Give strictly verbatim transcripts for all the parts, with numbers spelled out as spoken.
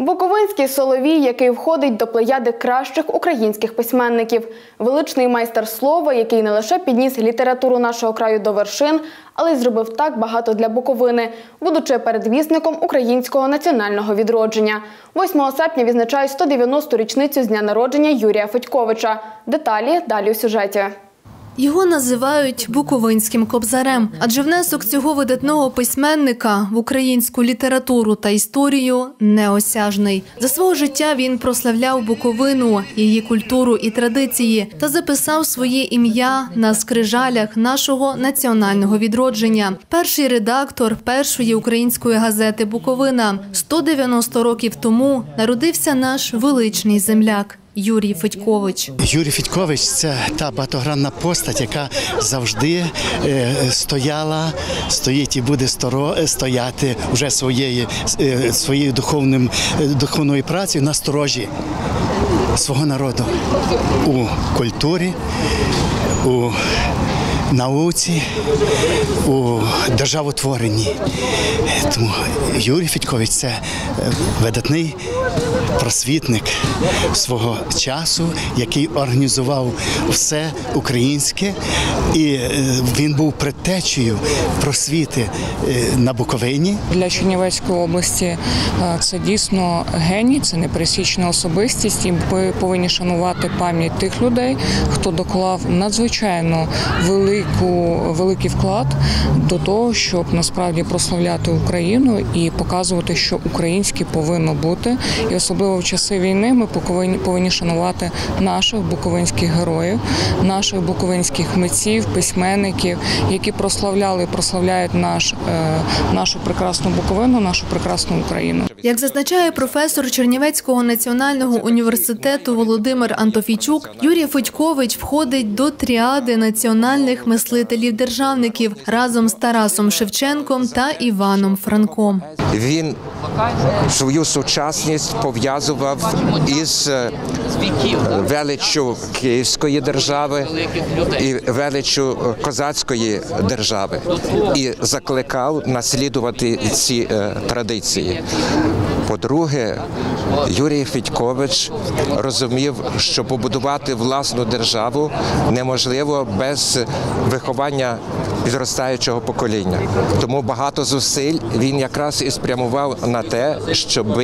Буковинський Соловій, який входить до плеяди кращих українських письменників. Величний майстер слова, який не лише підніс літературу нашого краю до вершин, але й зробив так багато для Буковини, будучи передвісником українського національного відродження. восьмого серпня відзначають сто дев'яносту річницю з дня народження Юрія Федьковича. Деталі далі у сюжеті. Його називають «буковинським кобзарем», адже внесок цього видатного письменника в українську літературу та історію неосяжний. За свого життя він прославляв Буковину, її культуру і традиції та записав своє ім'я на скрижалях нашого національного відродження. Перший редактор першої української газети «Буковина». сто дев'яносто років тому народився наш величний земляк Юрій Федькович. Юрій Федькович – це та багатогранна постать, яка завжди стояла, стоїть і буде стояти вже своєю, своєю духовним, духовною працею на сторожі свого народу у культурі, у науці, у державотворенні. Тому Юрій Федькович – це видатний просвітник свого часу, який організував все українське, і він був предтечею просвіти на Буковині. Для Чернівецької області це дійсно геній, це непересічна особистість, і ми повинні шанувати пам'ять тих людей, хто доклав надзвичайно велику, великий вклад до того, щоб насправді прославляти Україну і показувати, що українське повинно бути. І особливо в часи війни ми повинні, повинні шанувати наших буковинських героїв, наших буковинських митців, письменників, які прославляли і прославляють наш, е, нашу прекрасну Буковину, нашу прекрасну Україну. Як зазначає професор Чернівецького національного університету Володимир Антофійчук, Юрій Федькович входить до тріади національних мислителів-державників разом з Тарасом Шевченком та Іваном Франком. Він свою сучасність пов'язував із величчю Київської держави і величчю козацької держави і закликав наслідувати ці традиції. По-друге, Юрій Федькович розумів, що побудувати власну державу неможливо без виховання підростаючого покоління. Тому багато зусиль він якраз і спрямував на те, щоб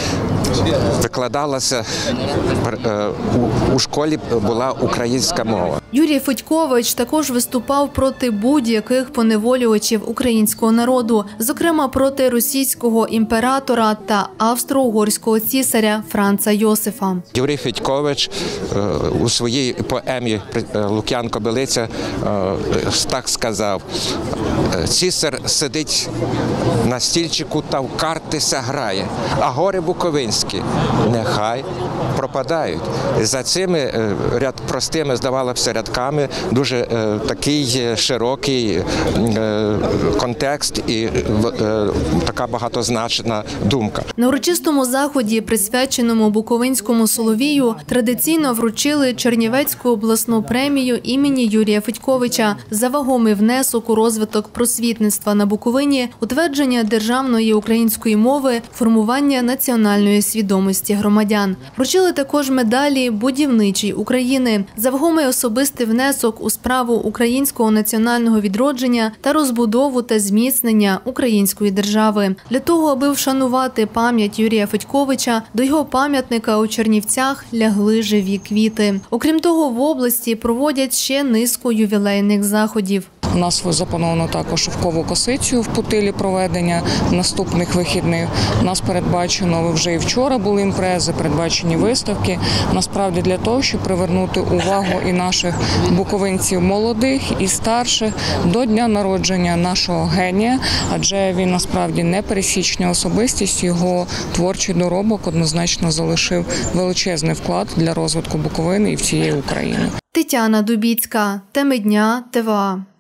викладалася у школі була українська мова. Юрій Федькович також виступав проти будь-яких поневолювачів українського народу, зокрема проти російського імператора та австро-угорського цісаря Франца Йосифа. Юрій Федькович у своїй поемі «Лук'ян-Кобилиця» так сказав: «Цісар сидить на стільчику та в картися грає, а гори буковинські нехай пропадають». За цими ряд простими, здавалося, рядками дуже е, такий широкий е, контекст і е, така багатозначна думка. На урочистому заході, присвяченому Буковинському Соловію, традиційно вручили Чернівецьку обласну премію імені Юрія Федьковича за вагомий внесок у розвиток просвітництва на Буковині, утвердження державної української мови, формування національної свідомості громадян. Вручили також медалі «Будівничий України» за вагомий особистий внесок у справу українського національного відродження та розбудову та зміцнення української держави. Для того, аби вшанувати пам'ять Юрія Федьковича, до його пам'ятника у Чернівцях лягли живі квіти. Окрім того, в області проводять ще низку ювілейних заходів. У нас заплановано також шовкову косицю в Путилі проведення наступних вихідних. У нас передбачено, вже і вчора були імпрези, передбачені виставки. Насправді для того, щоб привернути увагу і наших буковинців молодих і старших до дня народження нашого генія, адже він насправді непересічна особистість, його творчий доробок однозначно залишив величезний вклад для розвитку Буковини і всієї України. Тетяна Дубіцька, Теми дня, ТВА.